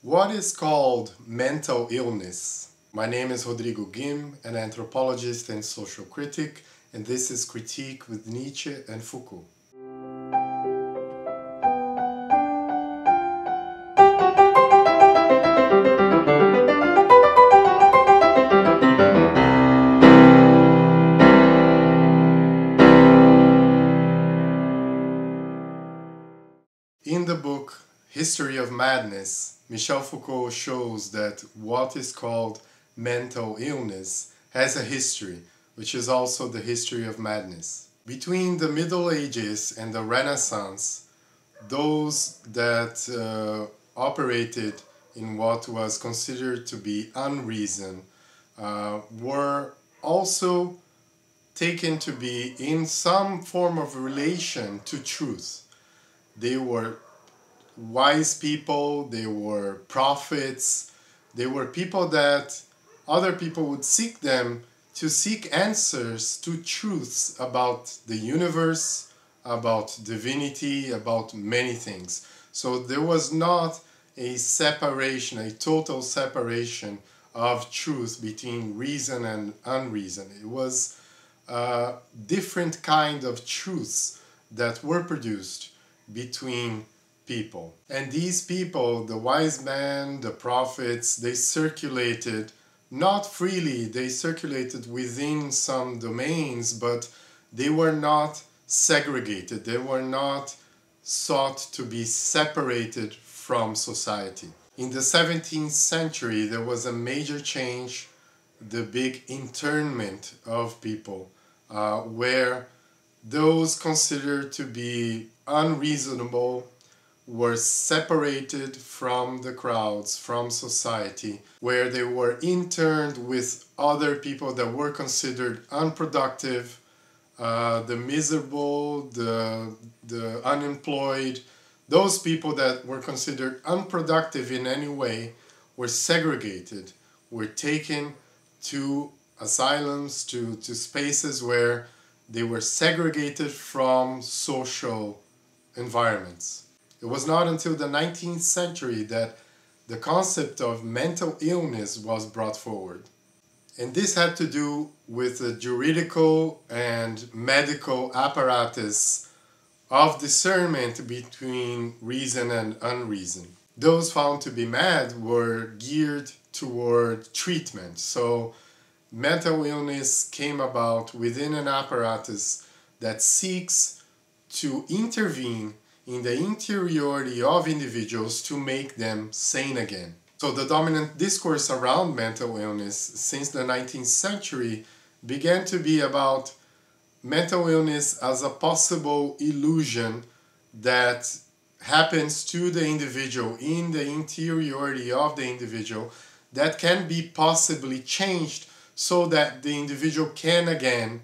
What is called mental illness? My name is Rodrigo Guim, an anthropologist and social critic, and this is Critique with Nietzsche and Foucault. In the book History of Madness, Michel Foucault shows that what is called mental illness has a history, which is also the history of madness. Between the Middle Ages and the Renaissance, those that operated in what was considered to be unreason were also taken to be in some form of relation to truth. They were wise people, they were prophets, they were people that other people would seek them to seek answers to truths about the universe, about divinity, about many things. So there was not a separation, a total separation of truth between reason and unreason. It was a different kind of truths that were produced between people. And these people, the wise men, the prophets, they circulated not freely, they circulated within some domains, but they were not segregated, they were not sought to be separated from society. In the 17th century, there was a major change, the big internment of people, where those considered to be unreasonable were separated from the crowds, from society, where they were interned with other people that were considered unproductive, the miserable, the unemployed. Those people that were considered unproductive in any way were segregated, were taken to asylums, to spaces where they were segregated from social environments. It was not until the 19th century that the concept of mental illness was brought forward. And this had to do with the juridical and medical apparatus of discernment between reason and unreason. Those found to be mad were geared toward treatment. So mental illness came about within an apparatus that seeks to intervene in the interiority of individuals to make them sane again. So the dominant discourse around mental illness since the 19th century began to be about mental illness as a possible illusion that happens to the individual in the interiority of the individual that can be possibly changed so that the individual can again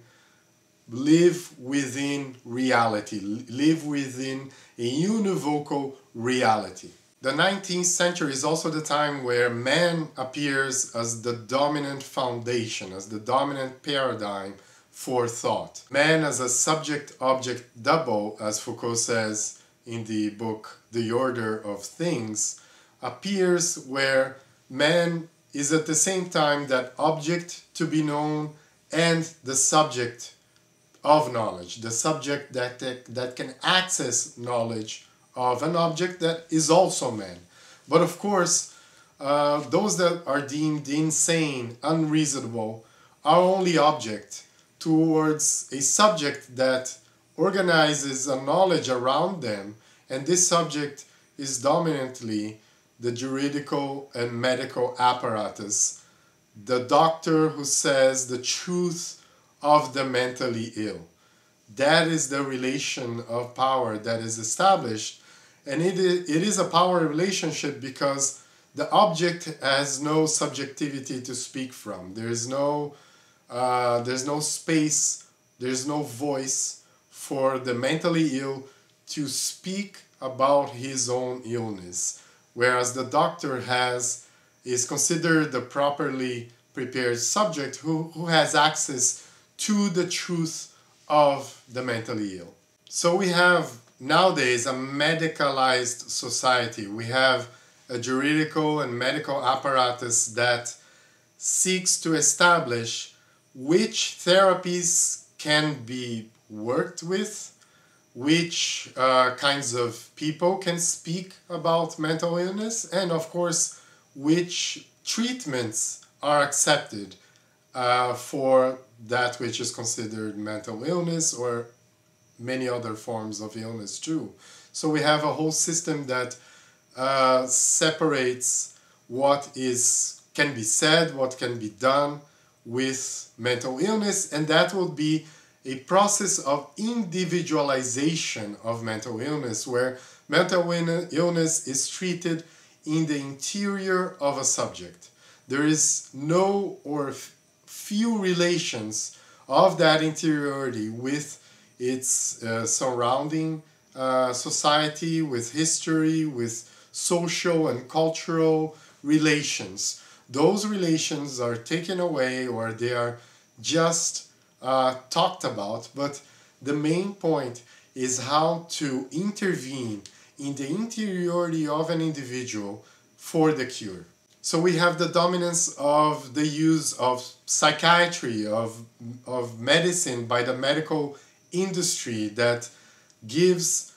live within reality, live within a univocal reality. The 19th century is also the time where man appears as the dominant foundation, as the dominant paradigm for thought. Man as a subject-object double, as Foucault says in the book The Order of Things, appears where man is at the same time that object to be known and the subject of knowledge, the subject that can access knowledge of an object that is also man. But of course, those that are deemed insane, unreasonable, are only object towards a subject that organizes a knowledge around them, and this subject is dominantly the juridical and medical apparatus, the doctor who says the truth of the mentally ill. That is the relation of power that is established, and it is a power relationship because the object has no subjectivity to speak from. There's no space, there's no voice for the mentally ill to speak about his own illness, whereas the doctor is considered the properly prepared subject who has access to the truth of the mentally ill. So we have nowadays a medicalized society. We have a juridical and medical apparatus that seeks to establish which therapies can be worked with, which kinds of people can speak about mental illness, and of course, which treatments are accepted for that which is considered mental illness or many other forms of illness too. So we have a whole system that separates what can be said, what can be done with mental illness, and that will be a process of individualization of mental illness, where mental illness is treated in the interior of a subject. There is no or few relations of that interiority with its surrounding society, with history, with social and cultural relations. Those relations are taken away or they are just talked about, but the main point is how to intervene in the interiority of an individual for the cure. So we have the dominance of the use of psychiatry, of medicine by the medical industry that gives,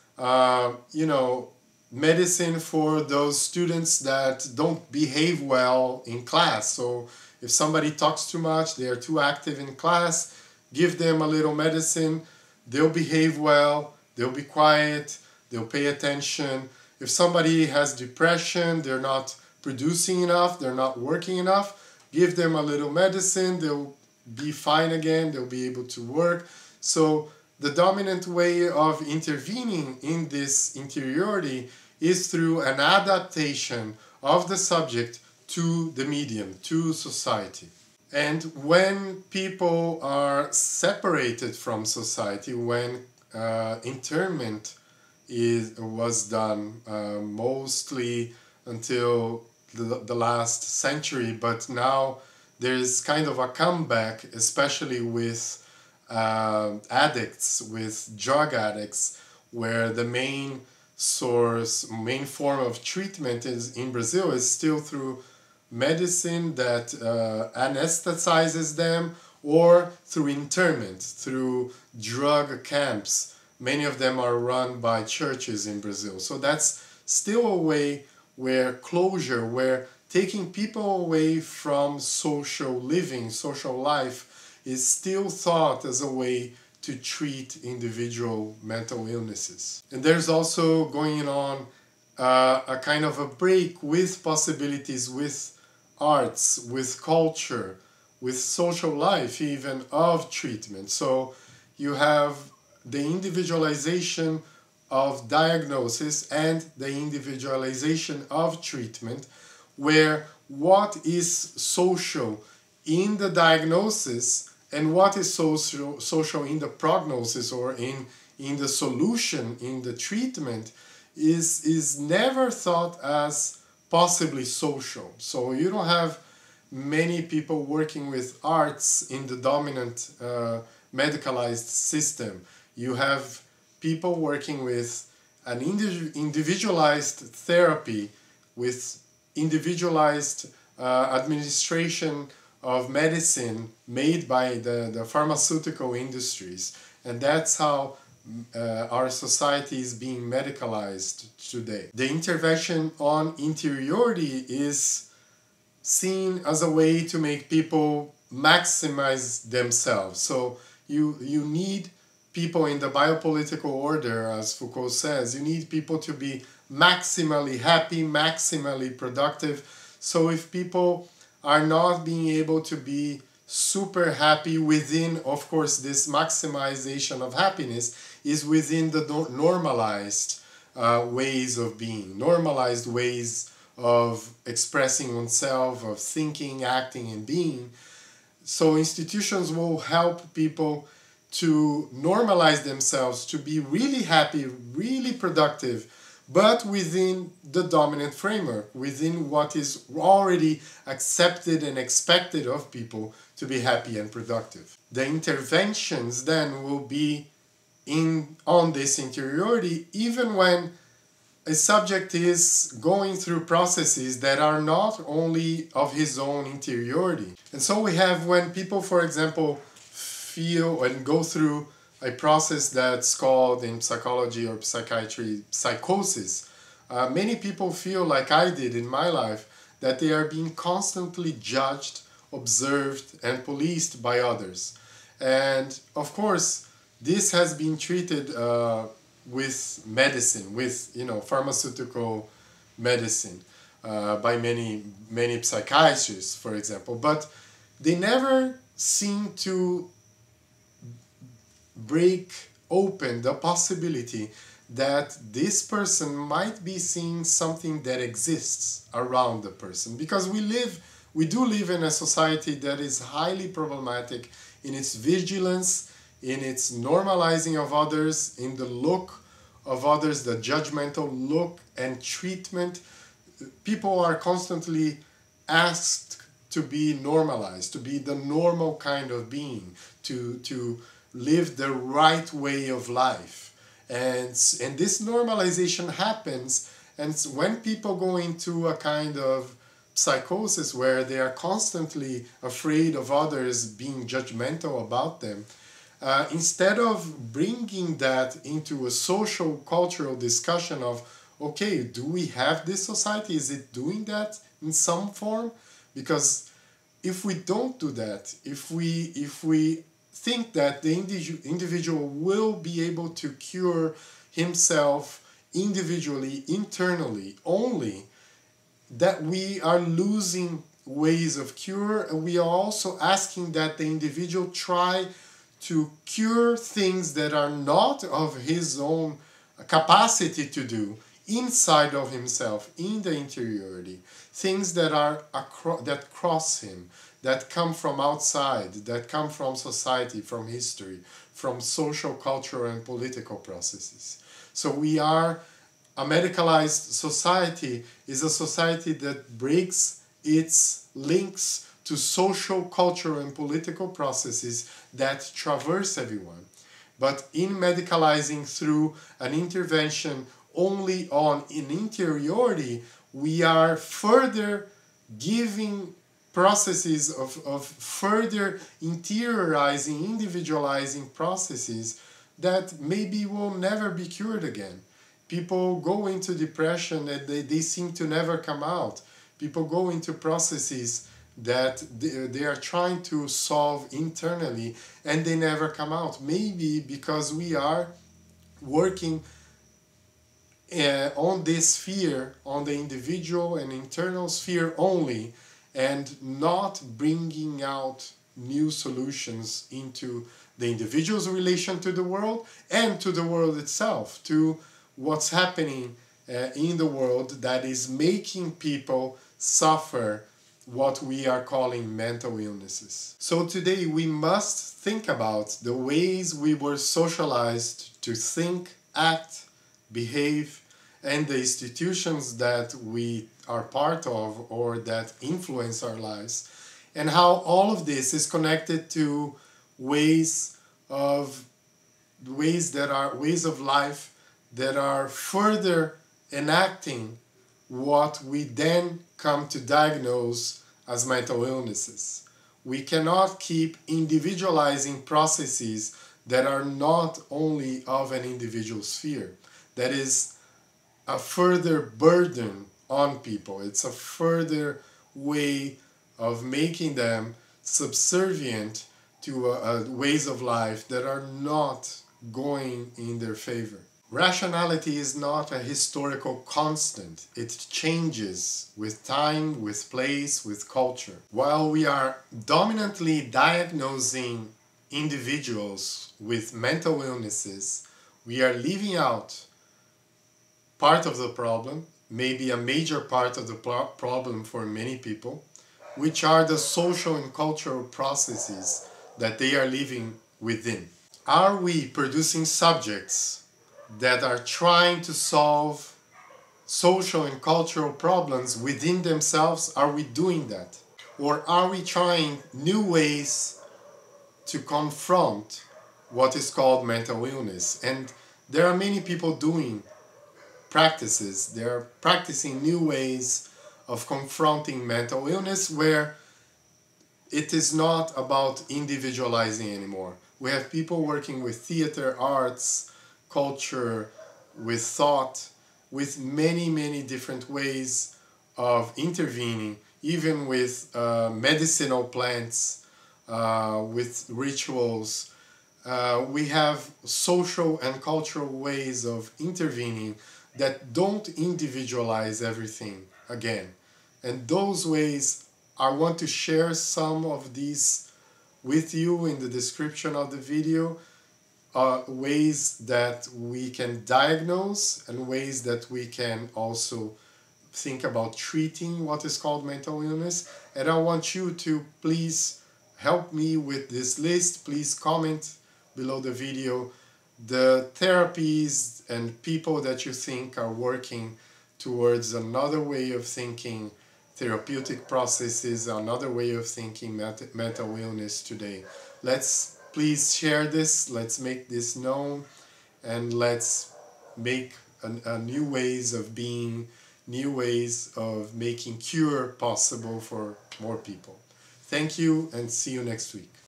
medicine for those students that don't behave well in class. So if somebody talks too much, they are too active in class, give them a little medicine, they'll behave well, they'll be quiet, they'll pay attention. If somebody has depression, they're not producing enough, they're not working enough, give them a little medicine, they'll be fine again, they'll be able to work. So the dominant way of intervening in this interiority is through an adaptation of the subject to the medium, to society. And when people are separated from society, when internment was done mostly until the last century, but now there's kind of a comeback, especially with addicts, with drug addicts, where the main form of treatment in Brazil is still through medicine that anesthetizes them, or through internment, through drug camps. Many of them are run by churches in Brazil. So that's still a way where closure, where taking people away from social living, social life, is still thought as a way to treat individual mental illnesses. And there's also going on a kind of a break with possibilities with arts, with culture, with social life even of treatment. So you have the individualization of diagnosis and the individualization of treatment, where what is social in the diagnosis and what is social in the prognosis or in the solution, in the treatment, is never thought as possibly social. So you don't have many people working with arts in the dominant medicalized system. You have people working with an individualized therapy, with individualized administration of medicine made by the pharmaceutical industries. And that's how our society is being medicalized today. The intervention on interiority is seen as a way to make people maximize themselves. So you need people in the biopolitical order, as Foucault says, you need people to be maximally happy, maximally productive. So if people are not being able to be super happy within, of course, this maximization of happiness is within the normalized ways of being, normalized ways of expressing oneself, of thinking, acting, and being. So institutions will help people to normalize themselves, to be really happy, really productive, but within the dominant framework, within what is already accepted and expected of people to be happy and productive. The interventions then will be on this interiority, even when a subject is going through processes that are not only of his own interiority. And so we have when people, for example, feel and go through a process that's called in psychology or psychiatry psychosis. Many people feel, like I did in my life, that they are being constantly judged, observed, and policed by others. And of course, this has been treated with medicine, with pharmaceutical medicine, by many psychiatrists, for example. But they never seem to break open the possibility that this person might be seeing something that exists around the person, because we do live in a society that is highly problematic in its vigilance, in its normalizing of others, in the look of others, the judgmental look and treatment. People are constantly asked to be normalized, to be the normal kind of being, to live the right way of life. And this normalization happens, and when people go into a kind of psychosis where they are constantly afraid of others being judgmental about them, instead of bringing that into a social cultural discussion of, okay, do we have this society, is it doing that in some form? Because if we don't do that, if we think that the individual will be able to cure himself individually, internally, only, that we are losing ways of cure, and we are also asking that the individual try to cure things that are not of his own capacity to do inside of himself, in the interiority, things that are that cross him, that come from outside, that come from society, from history, from social, cultural, and political processes. So we are a medicalized society is a society that breaks its links to social, cultural, and political processes that traverse everyone. But in medicalizing through an intervention only on an interiority, we are further giving processes of further interiorizing, individualizing processes that maybe will never be cured again. People go into depression and they seem to never come out. People go into processes that they are trying to solve internally and they never come out. Maybe because we are working on this sphere, on the individual and internal sphere only, and not bringing out new solutions into the individual's relation to the world and to the world itself, to what's happening in the world that is making people suffer what we are calling mental illnesses. So today we must think about the ways we were socialized to think, act, behave, and the institutions that we are part of or that influence our lives, and how all of this is connected to ways of life that are further enacting what we then come to diagnose as mental illnesses. We cannot keep individualizing processes that are not only of an individual sphere. That is a further burden on people. It's a further way of making them subservient to ways of life that are not going in their favor. Rationality is not a historical constant. It changes with time, with place, with culture. While we are dominantly diagnosing individuals with mental illnesses, we are leaving out part of the problem, maybe a major part of the problem for many people, which are the social and cultural processes that they are living within. Are we producing subjects that are trying to solve social and cultural problems within themselves? Are we doing that? Or are we trying new ways to confront what is called mental illness? And there are many people doing practices. They're practicing new ways of confronting mental illness where it is not about individualizing anymore. We have people working with theater, arts, culture, with thought, with many, many different ways of intervening, even with medicinal plants, with rituals. We have social and cultural ways of intervening that don't individualize everything again. And those ways, I want to share some of these with you in the description of the video. Ways that we can diagnose and ways that we can also think about treating what is called mental illness. And I want you to please help me with this list. Please comment below the video the therapies and people that you think are working towards another way of thinking therapeutic processes, another way of thinking mental illness today. Let's please share this, let's make this known, and let's make a new ways of being, new ways of making cure possible for more people. Thank you, and see you next week.